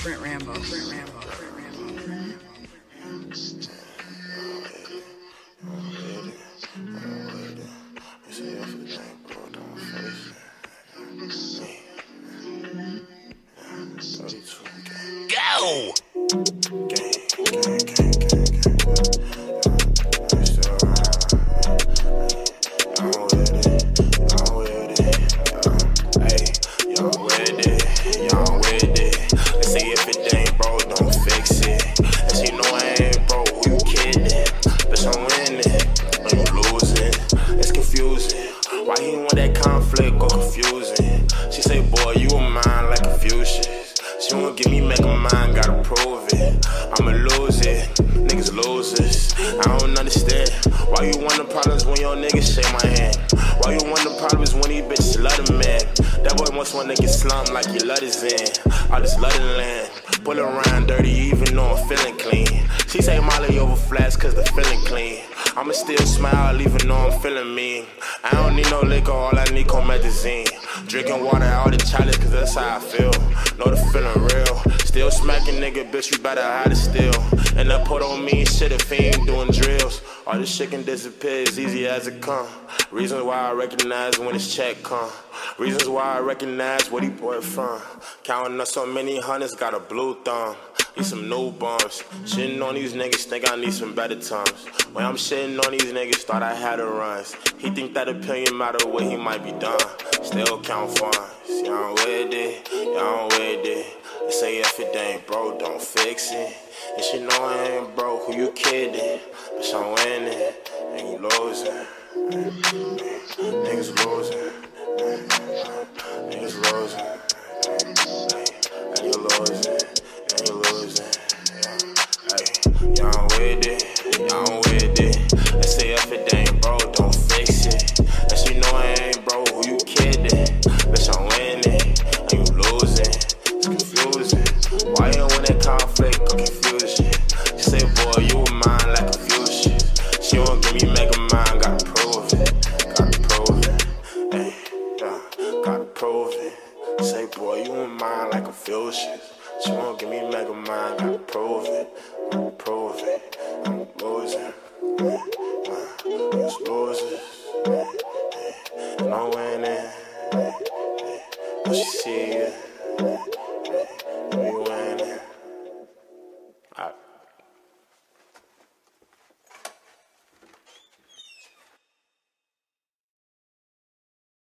Brent Rambo. Brent Rambo. Brent Rambo. Go! Why he want that conflict or confusing? She say, boy, you a mind like Confucius. She won't give me make a mind, gotta prove it. I'ma lose it, niggas losers. I don't understand. Why you want the problems when your niggas shake my hand? Why you want the problems when these bitches love the man? That boy wants one nigga slump like he love his in. I just love the land. Pull around dirty even though I'm feeling clean. She say Molly over flats cause the feeling clean. I'ma still smile even though I'm feeling mean. I don't need no liquor, all I need comethazine. Drinking water out the chalice cause that's how I feel. Know the feeling real. Still smacking nigga, bitch, you better hide it still. And that put on me shit if he ain't doing drills. All this shit can disappear as easy as it come. Reasons why I recognize when his check come. Reasons why I recognize where he bought it from. Counting up so many hundreds, got a blue thumb. Need some new bumps. Shitting on these niggas, think I need some better times. When I'm shitting on these niggas, thought I had a runs. He think that opinion matter where he might be done. Still count funds. Y'all with it, y'all with it. They say if it ain't broke, don't fix it. And she know I ain't broke, who you kidding? Bitch, I'm winning, and you losing. Niggas losing. Niggas losing. And you losing. And you losing. Hey, y'all with it, y'all with it. They say if it ain't broke, don't fix it. And she know I ain't broke, who you kidding? Bitch, I'm winning, and you losing. It's confusing. Why you want that conflict or confusion? She say, boy, you a mind like Confucius. She won't give me make a mind, gotta prove it. Gotta prove it. Hey, yeah, gotta prove it. Say, boy, you a mind like Confucius. She won't give me make a mind, gotta prove it. Gotta prove it. I'm losing. It's losers. And I'm winning. When she see you.